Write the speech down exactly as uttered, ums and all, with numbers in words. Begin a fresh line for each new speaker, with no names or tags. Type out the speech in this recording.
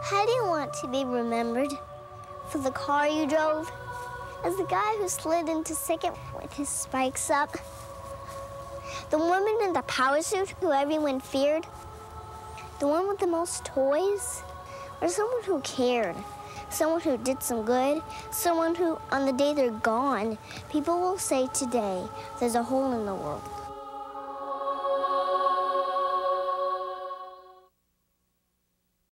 How do you want to be remembered? For the car you drove? As the guy who slid into second with his spikes up? The woman in the power suit who everyone feared? The one with the most toys? Or someone who cared? Someone who did some good? Someone who, on the day they're gone, people will say today, there's a hole in the world.